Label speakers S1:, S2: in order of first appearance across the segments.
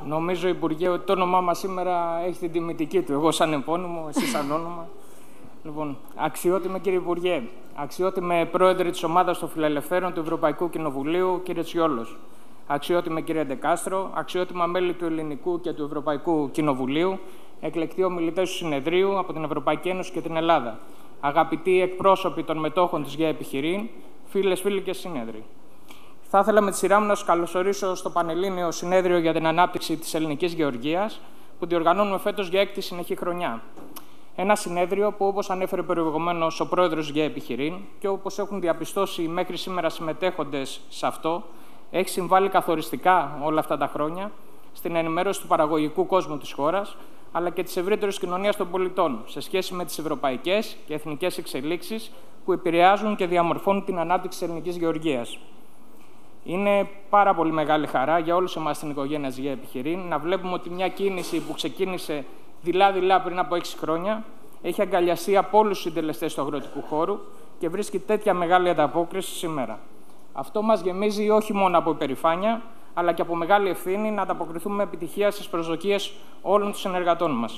S1: Νομίζω, Υπουργέ, ότι το όνομά μας σήμερα έχει την τιμητική του. Εγώ σαν επώνυμο, εσύ σαν όνομα. Λοιπόν, αξιότιμε κύριε Υπουργέ, αξιότιμε πρόεδρε της ομάδας των Φιλελευθέρων του Ευρωπαϊκού Κοινοβουλίου, κύριε Τσιόλος, αξιότιμε κύριε Ντεκάστρο, αξιότιμα μέλη του Ελληνικού και του Ευρωπαϊκού Κοινοβουλίου, εκλεκτοί ομιλητές του Συνεδρίου από την Ευρωπαϊκή Ένωση και την Ελλάδα, αγαπητοί εκπρόσωποι των μετόχων της ΓΕ Επιχειρήν, φίλες, φίλοι και συνέδροι. Θα ήθελα με τη σειρά μου να σας καλωσορίσω στο Πανελλήνιο Συνέδριο για την Ανάπτυξη της Ελληνικής Γεωργίας, που διοργανώνουμε φέτος για 6η συνεχή χρονιά. Ένα συνέδριο που, όπως ανέφερε προηγουμένως ο πρόεδρος ΓΕ Επιχειρήν και όπως έχουν διαπιστώσει μέχρι σήμερα συμμετέχοντες σε αυτό, έχει συμβάλει καθοριστικά όλα αυτά τα χρόνια στην ενημέρωση του παραγωγικού κόσμου της χώρας, αλλά και της ευρύτερης κοινωνίας των πολιτών, σε σχέση με τις ευρωπαϊκές και εθνικές εξελίξεις που επηρεάζουν και διαμορφώνουν την ανάπτυξη της ελληνικής γεωργίας. Είναι πάρα πολύ μεγάλη χαρά για όλους εμάς στην οικογένεια ΓΕ Επιχειρήν να βλέπουμε ότι μια κίνηση που ξεκίνησε δειλά-δειλά πριν από 6 χρόνια έχει αγκαλιαστεί από όλους τους συντελεστές του αγροτικού χώρου και βρίσκει τέτοια μεγάλη ανταπόκριση σήμερα. Αυτό μας γεμίζει όχι μόνο από υπερηφάνεια, αλλά και από μεγάλη ευθύνη να ανταποκριθούμε με επιτυχία στις προσδοκίες όλων των συνεργατών μας.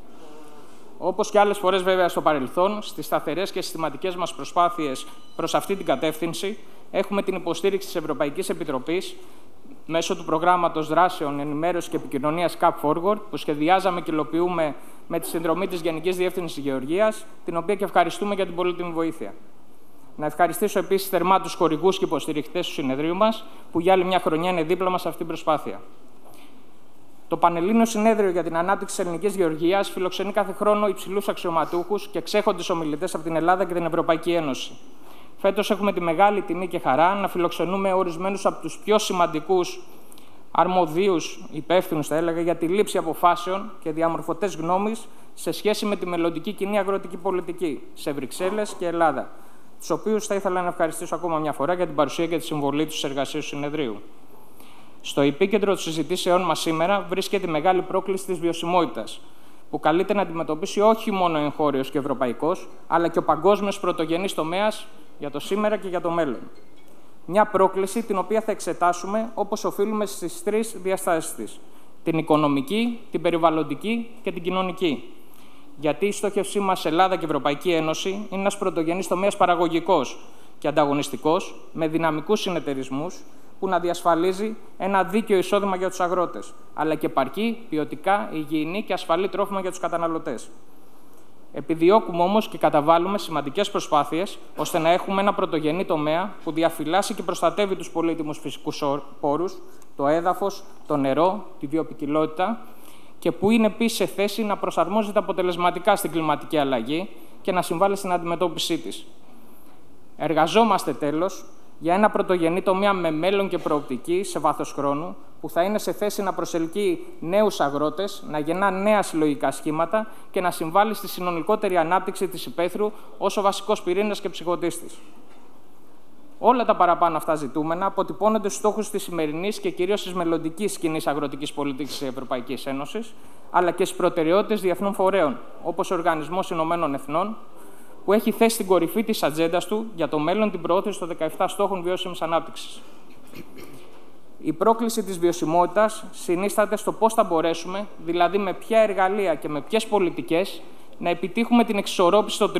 S1: Όπως και άλλες φορές, βέβαια, στο παρελθόν, στις σταθερές και συστηματικές μας προσπάθειες προς αυτή την κατεύθυνση, έχουμε την υποστήριξη της Ευρωπαϊκής Επιτροπής μέσω του προγράμματος δράσεων ενημέρωσης και επικοινωνίας CAP Forward, που σχεδιάζαμε και υλοποιούμε με τη συνδρομή της Γενικής Διεύθυνσης Γεωργίας, την οποία και ευχαριστούμε για την πολύτιμη βοήθεια. Να ευχαριστήσω επίσης θερμά τους χορηγούς και υποστηριχτές του συνεδρίου μας, που για άλλη μια χρονιά είναι δίπλα μας σε αυτή την προσπάθεια. Το Πανελλήνιο Συνέδριο για την Ανάπτυξη της Ελληνικής Γεωργίας φιλοξενεί κάθε χρόνο υψηλούς αξιωματούχους και εξέχοντες ομιλητές από την Ελλάδα και την Ευρωπαϊκή Ένωση. Φέτος έχουμε τη μεγάλη τιμή και χαρά να φιλοξενούμε ορισμένους από τους πιο σημαντικούς αρμοδίους υπεύθυνους, θα έλεγα, για τη λήψη αποφάσεων και διαμορφωτές γνώμης σε σχέση με τη μελλοντική κοινή αγροτική πολιτική σε Βρυξέλλες και Ελλάδα, τους οποίους θα ήθελα να ευχαριστήσω ακόμα μια φορά για την παρουσία και τη συμβολή τους στις εργασίες του συνεδρίου. Στο επίκεντρο των συζητήσεών μας σήμερα βρίσκεται η μεγάλη πρόκληση της βιωσιμότητας, που καλείται να αντιμετωπίσει όχι μόνο ο εγχώριος και ο ευρωπαϊκός, αλλά και ο παγκόσμιος πρωτογενής τομέας για το σήμερα και για το μέλλον. Μια πρόκληση την οποία θα εξετάσουμε όπως οφείλουμε στις τρεις διαστάσεις της: την οικονομική, την περιβαλλοντική και την κοινωνική. Γιατί η στόχευσή μας Ελλάδα και Ευρωπαϊκή Ένωση είναι ένας πρωτογενής τομέας παραγωγικός και ανταγωνιστικός, με δυναμικούς συνεταιρισμούς, που να διασφαλίζει ένα δίκαιο εισόδημα για τους αγρότες, αλλά και επαρκή, ποιοτικά, υγιεινή και ασφαλή τρόφιμα για τους καταναλωτές. Επιδιώκουμε όμως και καταβάλουμε σημαντικές προσπάθειες ώστε να έχουμε ένα πρωτογενή τομέα που διαφυλάσσει και προστατεύει τους πολύτιμους φυσικούς πόρους, το έδαφος, το νερό, τη βιοποικιλότητα, και που είναι επίσης σε θέση να προσαρμόζεται αποτελεσματικά στην κλιματική αλλαγή και να συμβάλλει στην αντιμετώπιση της. Εργαζόμαστε τέλος για ένα πρωτογενή τομέα με μέλλον και προοπτική σε βάθος χρόνου, που θα είναι σε θέση να προσελκύει νέους αγρότες, να γεννά νέα συλλογικά σχήματα και να συμβάλλει στη συνολικότερη ανάπτυξη της υπαίθρου ως ο βασικός πυρήνας και ψυχωτής της. Όλα τα παραπάνω αυτά ζητούμενα αποτυπώνονται στους στόχους της σημερινής και κυρίως της μελλοντικής κοινής αγροτικής πολιτικής της Ευρωπαϊκής Ένωσης, αλλά και στις προτεραιότητες διεθνών φορέων, όπως ο Οργανισμός Ηνωμένων Εθνών, που έχει θέσει στην κορυφή της ατζέντας του για το μέλλον την προώθηση των 17 στόχων βιώσιμης ανάπτυξης. Η πρόκληση της βιωσιμότητας συνίσταται στο πώς θα μπορέσουμε, δηλαδή με ποια εργαλεία και με ποιες πολιτικές, να επιτύχουμε την εξισορρόπηση των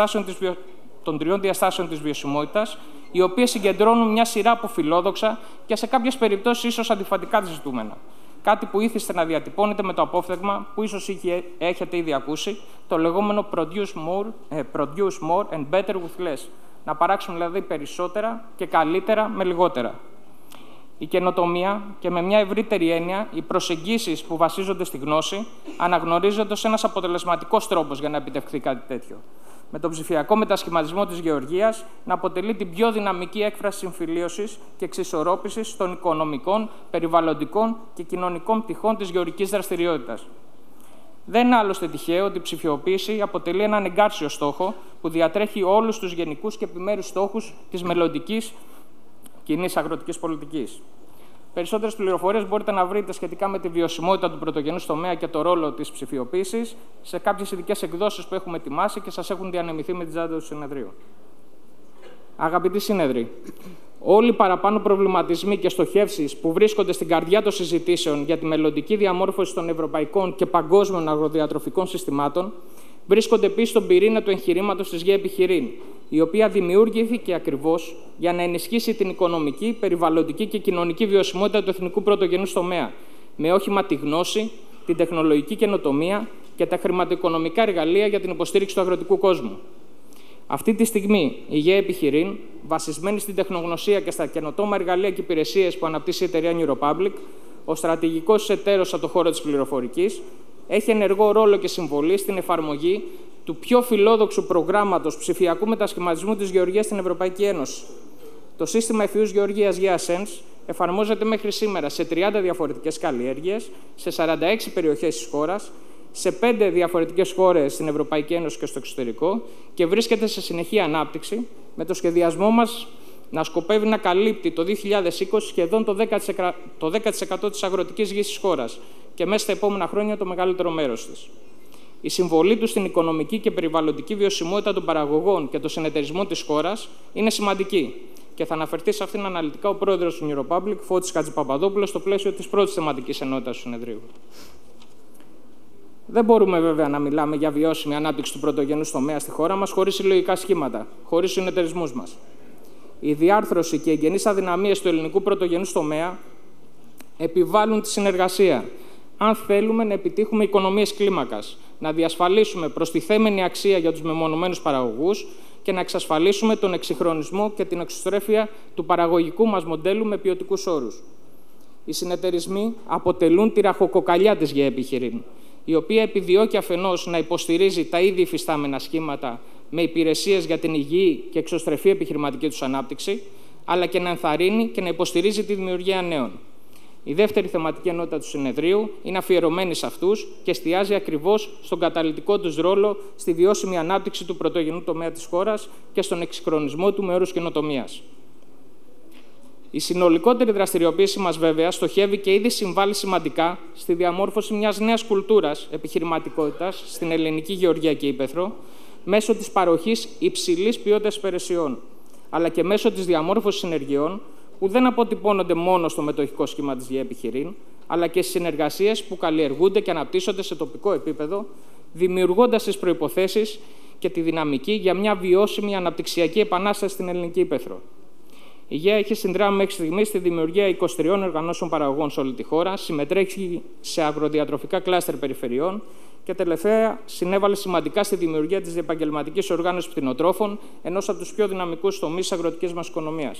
S1: τριών διαστάσεων της βιωσιμότητας, οι οποίες συγκεντρώνουν μια σειρά από φιλόδοξα και σε κάποιες περιπτώσεις ίσως αντιφατικά ζητούμενα. Κάτι που ήθιστε να διατυπώνεται με το απόφθεγμα που ίσως έχετε ήδη ακούσει, το λεγόμενο produce more and better with less. Να παράξουμε δηλαδή περισσότερα και καλύτερα με λιγότερα. Η καινοτομία και με μια ευρύτερη έννοια, οι προσεγγίσεις που βασίζονται στη γνώση αναγνωρίζονται ως ένας αποτελεσματικός τρόπος για να επιτευχθεί κάτι τέτοιο. Με τον ψηφιακό μετασχηματισμό της γεωργίας να αποτελεί την πιο δυναμική έκφραση συμφιλίωσης και εξισορρόπησης των οικονομικών, περιβαλλοντικών και κοινωνικών πτυχών της γεωργικής δραστηριότητας. Δεν είναι άλλωστε τυχαίο ότι η ψηφιοποίηση αποτελεί έναν εγκάρσιο στόχο που διατρέχει όλους τους γενικούς και επιμέρους στόχους της μελλοντικής κοινής αγροτικής πολιτικής. Περισσότερες πληροφορίες μπορείτε να βρείτε σχετικά με τη βιωσιμότητα του πρωτογενούς τομέα και το ρόλο της ψηφιοποίησης σε κάποιες ειδικές εκδόσεις που έχουμε ετοιμάσει και σας έχουν διανεμηθεί με την τσάντα του συνεδρίου. Αγαπητοί συνέδροι, όλοι οι παραπάνω προβληματισμοί και στοχεύσεις που βρίσκονται στην καρδιά των συζητήσεων για τη μελλοντική διαμόρφωση των ευρωπαϊκών και παγκόσμιων αγροδιατροφικών συστημάτων βρίσκονται πίσω στον πυρήνα του εγχειρήματος της ΓΕ Επιχειρήν, η οποία δημιούργηθηκε ακριβώς για να ενισχύσει την οικονομική, περιβαλλοντική και κοινωνική βιωσιμότητα του εθνικού πρωτογενούς τομέα, με όχημα τη γνώση, την τεχνολογική καινοτομία και τα χρηματοοικονομικά εργαλεία για την υποστήριξη του αγροτικού κόσμου. Αυτή τη στιγμή, η ΓΕ Επιχειρήν, βασισμένη στην τεχνογνωσία και στα καινοτόμα εργαλεία και υπηρεσίες που αναπτύσσει η εταιρεία New Republic, ο στρατηγικός εταίρος από το χώρο της πληροφορικής, έχει ενεργό ρόλο και συμβολή στην εφαρμογή του πιο φιλόδοξου προγράμματος ψηφιακού μετασχηματισμού της γεωργίας στην Ευρωπαϊκή Ένωση. Το σύστημα εφιούς γεωργίας GeaSense εφαρμόζεται μέχρι σήμερα σε 30 διαφορετικές καλλιέργειες, σε 46 περιοχές της χώρας, σε 5 διαφορετικές χώρες στην Ευρωπαϊκή Ένωση και στο εξωτερικό και βρίσκεται σε συνεχή ανάπτυξη, με το σχεδιασμό μας να σκοπεύει να καλύπτει το 2020 σχεδόν το 10% της αγροτικής γης της χώρας και μέσα στα επόμενα χρόνια το μεγαλύτερο μέρος της. Η συμβολή του στην οικονομική και περιβαλλοντική βιωσιμότητα των παραγωγών και των συνεταιρισμών της χώρας είναι σημαντική και θα αναφερθεί σε αυτήν αναλυτικά ο πρόεδρος του New Republic, Φώτης Χατζηπαπαδόπουλος, στο πλαίσιο της πρώτης θεματικής ενότητας του συνεδρίου. Δεν μπορούμε βέβαια να μιλάμε για βιώσιμη ανάπτυξη του πρωτογενούς τομέα στη χώρα μας χωρίς συλλογικά σχήματα, χωρίς συνεταιρισμούς μας. Η διάρθρωση και οι εγγενείς αδυναμίες του ελληνικού πρωτογενούς τομέα επιβάλλουν τη συνεργασία, αν θέλουμε να επιτύχουμε οικονομίες κλίμακας, να διασφαλίσουμε προστιθέμενη αξία για τους μεμονωμένους παραγωγούς και να εξασφαλίσουμε τον εξυγχρονισμό και την εξωστρέφεια του παραγωγικού μας μοντέλου με ποιοτικούς όρους. Οι συνεταιρισμοί αποτελούν τη ραχοκοκαλιά της ΓΕ Επιχειρήν, η οποία επιδιώκει αφενός να υποστηρίζει τα ήδη υφιστάμενα σχήματα με υπηρεσίες για την υγιή και εξωστρεφή επιχειρηματική τους ανάπτυξη, αλλά και να ενθαρρύνει και να υποστηρίζει τη δημιουργία νέων. Η δεύτερη θεματική ενότητα του συνεδρίου είναι αφιερωμένη σε αυτούς και εστιάζει ακριβώς στον καταλυτικό τους ρόλο στη βιώσιμη ανάπτυξη του πρωτογενού τομέα της χώρας και στον εξυγχρονισμό του με όρους καινοτομίας. Η συνολικότερη δραστηριοποίηση μας, βέβαια, στοχεύει και ήδη συμβάλλει σημαντικά στη διαμόρφωση μιας νέας κουλτούρας επιχειρηματικότητας στην ελληνική γεωργία και ύπαιθρο, μέσω της παροχής υψηλής ποιότητας υπηρεσιών, αλλά και μέσω της διαμόρφωσης συνεργειών που δεν αποτυπώνονται μόνο στο μετοχικό σχήμα της ΓΕ Επιχειρήν, αλλά και στις συνεργασίες που καλλιεργούνται και αναπτύσσονται σε τοπικό επίπεδο, δημιουργώντας τις προϋποθέσεις και τη δυναμική για μια βιώσιμη αναπτυξιακή επανάσταση στην ελληνική ύπαιθρο. Η ΓΕ έχει συνδράμει μέχρι στιγμής στη δημιουργία 23 οργανώσεων παραγωγών σε όλη τη χώρα, συμμετέχει σε αγροδιατροφικά κλάστερ περιφερειών και τελευταία συνέβαλε σημαντικά στη δημιουργία της επαγγελματικής οργάνωσης κτηνοτρόφων, ενός από τους πιο δυναμικούς τομείς της αγροτικής μας οικονομίας.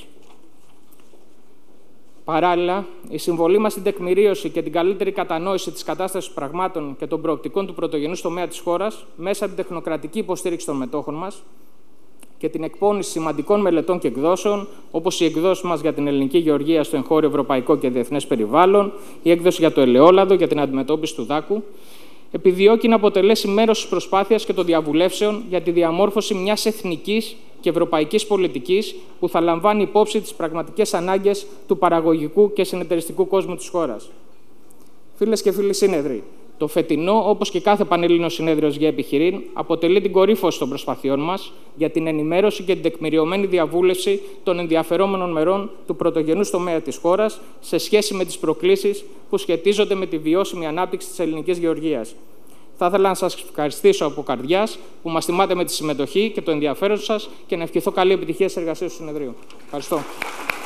S1: Παράλληλα, η συμβολή μας στην τεκμηρίωση και την καλύτερη κατανόηση της κατάστασης πραγμάτων και των προοπτικών του πρωτογενούς τομέα της χώρας, μέσα από την τεχνοκρατική υποστήριξη των μετόχων μας και την εκπόνηση σημαντικών μελετών και εκδόσεων, όπως η εκδόση μας για την ελληνική γεωργία στο εγχώριο ευρωπαϊκό και διεθνές περιβάλλον, η έκδοση για το ελαιόλαδο για την αντιμετώπιση του δάκου, επιδιώκει να αποτελέσει μέρος της προσπάθειας και των διαβουλεύσεων για τη διαμόρφωση μιας εθνικής και ευρωπαϊκής πολιτικής που θα λαμβάνει υπόψη τις πραγματικές ανάγκες του παραγωγικού και συνεταιριστικού κόσμου της χώρας. Φίλες και φίλοι σύνεδροι, το φετινό, όπως και κάθε πανελλήνιο συνέδριο ΓΕ Επιχειρήν, αποτελεί την κορύφωση των προσπαθειών μας για την ενημέρωση και την τεκμηριωμένη διαβούλευση των ενδιαφερόμενων μερών του πρωτογενούς τομέα της χώρας σε σχέση με τις προκλήσεις που σχετίζονται με τη βιώσιμη ανάπτυξη της ελληνικής γεωργίας. Θα ήθελα να σας ευχαριστήσω από καρδιάς που μας τιμάτε με τη συμμετοχή και το ενδιαφέρον σας και να ευχηθώ καλή επιτυχία στις εργασίες του συνεδρίου. Ευχαριστώ.